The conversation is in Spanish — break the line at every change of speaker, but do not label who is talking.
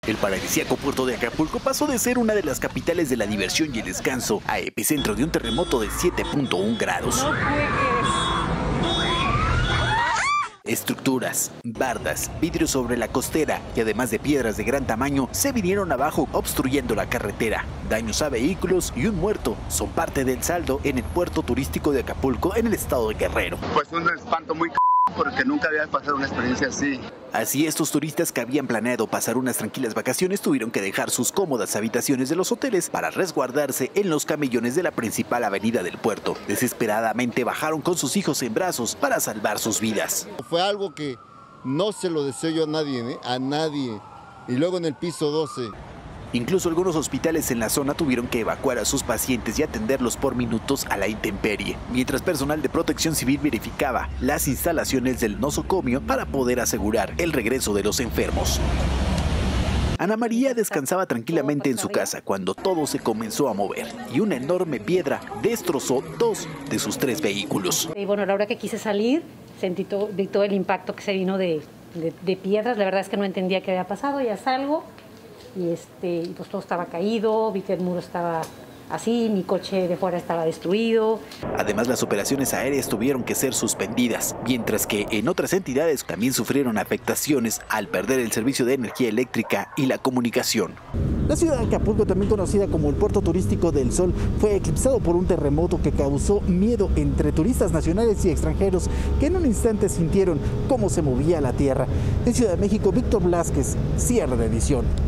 El paradisíaco puerto de Acapulco pasó de ser una de las capitales de la diversión y el descanso a epicentro de un terremoto de 7.1 grados.
No juegues.
Estructuras, bardas, vidrios sobre la costera y además de piedras de gran tamaño se vinieron abajo obstruyendo la carretera. Daños a vehículos y un muerto son parte del saldo en el puerto turístico de Acapulco en el estado de Guerrero.
Pues un espanto muy porque nunca había pasado una experiencia así.
Así estos turistas que habían planeado pasar unas tranquilas vacaciones tuvieron que dejar sus cómodas habitaciones de los hoteles para resguardarse en los camellones de la principal avenida del puerto. Desesperadamente bajaron con sus hijos en brazos para salvar sus vidas.
Fue algo que no se lo deseo yo a nadie, ¿eh? A nadie. Y luego en el piso 12.
Incluso algunos hospitales en la zona tuvieron que evacuar a sus pacientes y atenderlos por minutos a la intemperie, mientras personal de protección civil verificaba las instalaciones del nosocomio para poder asegurar el regreso de los enfermos. Ana María descansaba tranquilamente en su casa cuando todo se comenzó a mover y una enorme piedra destrozó 2 de sus 3 vehículos.
Y bueno, a la hora que quise salir, sentí todo el impacto que se vino de piedras. La verdad es que no entendía qué había pasado, ya salgo. Y pues todo estaba caído, vi que el muro estaba así, mi coche de fuera estaba destruido.
Además, las operaciones aéreas tuvieron que ser suspendidas, mientras que en otras entidades también sufrieron afectaciones al perder el servicio de energía eléctrica y la comunicación. La ciudad de Acapulco, también conocida como el Puerto Turístico del Sol, fue eclipsado por un terremoto que causó miedo entre turistas nacionales y extranjeros que en un instante sintieron cómo se movía la tierra. En Ciudad de México, Víctor Blázquez, cierre de edición.